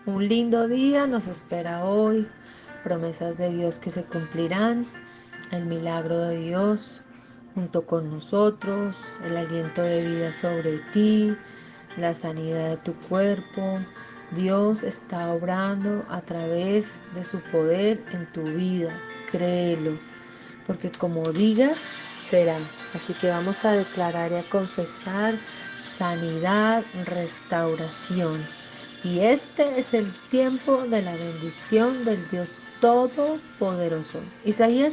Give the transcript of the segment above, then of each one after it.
Un lindo día nos espera hoy, promesas de Dios que se cumplirán, el milagro de Dios junto con nosotros, el aliento de vida sobre ti, la sanidad de tu cuerpo. Dios está obrando a través de su poder en tu vida, créelo, porque como digas, será. Así que vamos a declarar y a confesar sanidad, restauración. Y este es el tiempo de la bendición del Dios Todopoderoso. Isaías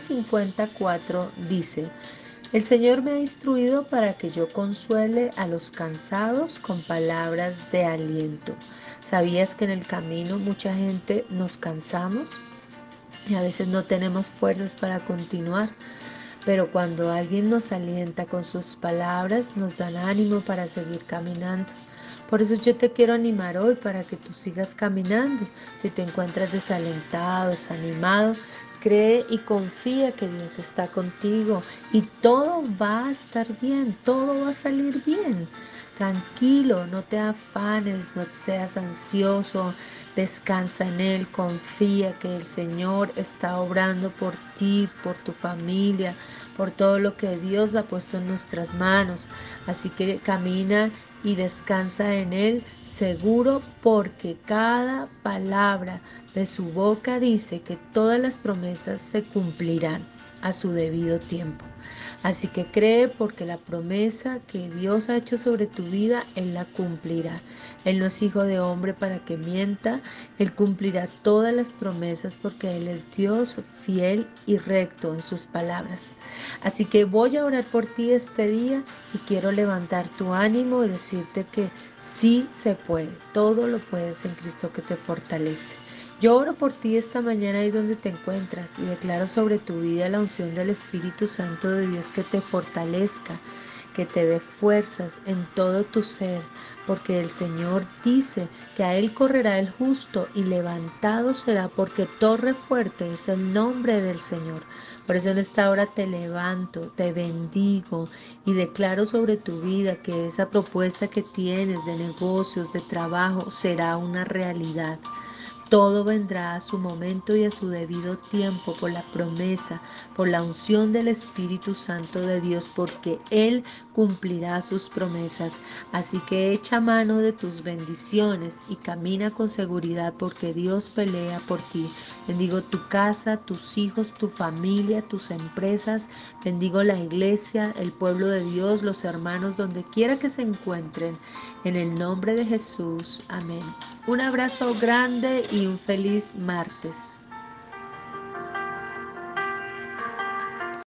54 dice: el Señor me ha instruido para que yo consuele a los cansados con palabras de aliento. ¿Sabías que en el camino mucha gente nos cansamos y a veces no tenemos fuerzas para continuar? Pero cuando alguien nos alienta con sus palabras, nos dan ánimo para seguir caminando. Por eso yo te quiero animar hoy para que tú sigas caminando. Si te encuentras desalentado, desanimado, cree y confía que Dios está contigo y todo va a estar bien, todo va a salir bien. Tranquilo, no te afanes, no seas ansioso, descansa en Él, confía que el Señor está obrando por ti, por tu familia, por todo lo que Dios ha puesto en nuestras manos. Así que camina y descansa en Él seguro, porque cada palabra de su boca dice que todas las promesas se cumplirán a su debido tiempo. Así que cree, porque la promesa que Dios ha hecho sobre tu vida, Él la cumplirá. Él no es hijo de hombre para que mienta. Él cumplirá todas las promesas porque Él es Dios fiel y recto en sus palabras. Así que voy a orar por ti este día y quiero levantar tu ánimo y decirte que sí se puede. Todo lo puedes en Cristo que te fortalece. Yo oro por ti esta mañana ahí donde te encuentras y declaro sobre tu vida la unción del Espíritu Santo de Dios que te fortalezca, que te dé fuerzas en todo tu ser, porque el Señor dice que a Él correrá el justo y levantado será, porque torre fuerte es el nombre del Señor. Por eso en esta hora te levanto, te bendigo y declaro sobre tu vida que esa propuesta que tienes de negocios, de trabajo, será una realidad. Todo vendrá a su momento y a su debido tiempo por la promesa, por la unción del Espíritu Santo de Dios, porque Él cumplirá sus promesas. Así que echa mano de tus bendiciones y camina con seguridad, porque Dios pelea por ti. Bendigo tu casa, tus hijos, tu familia, tus empresas. Bendigo la iglesia, el pueblo de Dios, los hermanos, donde quiera que se encuentren. En el nombre de Jesús. Amén. Un abrazo grande y un feliz martes.